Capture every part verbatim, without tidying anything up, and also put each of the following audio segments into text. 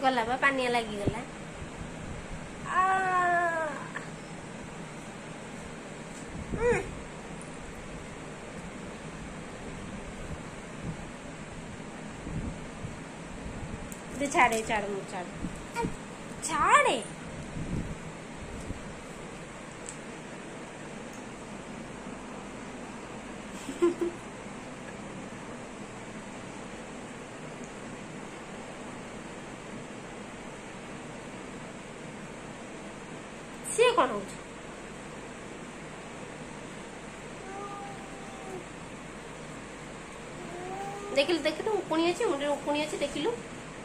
गला बा पानिया लगी गला छाड़े छाड़ मुझ छाड़ छाड़े सी कौन हो देखिलु देखिलु उकुणी अच्छे मुंडे उकुणी अच्छे देखिलु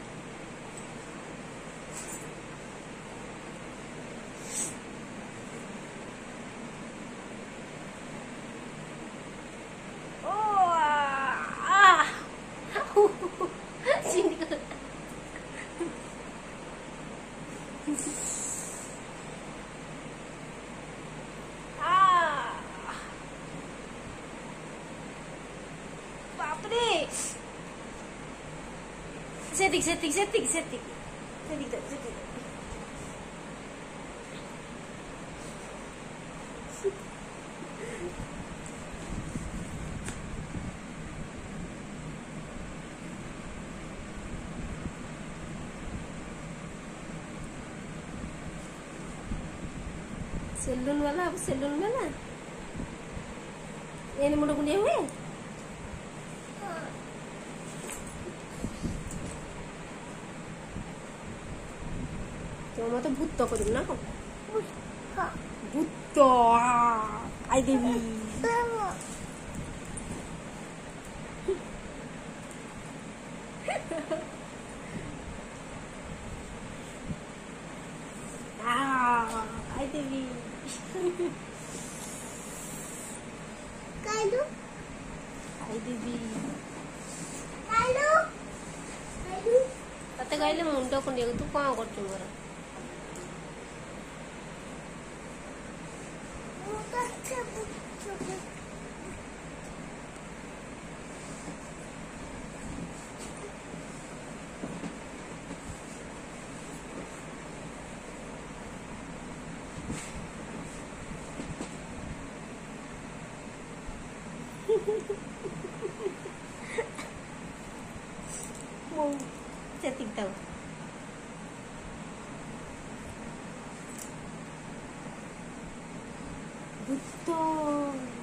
Setik, setik, setik, setik, setik, setik. Salon वाला अब सेलून वाला ये मुंड कुंडिया हुए तो मत भूत कर ना भूत आई देवी आई देवी कालू आई देवी कालू कालू तते कहले मुंड कुंडिया तू कौन करछु मोर mau setting tahu betul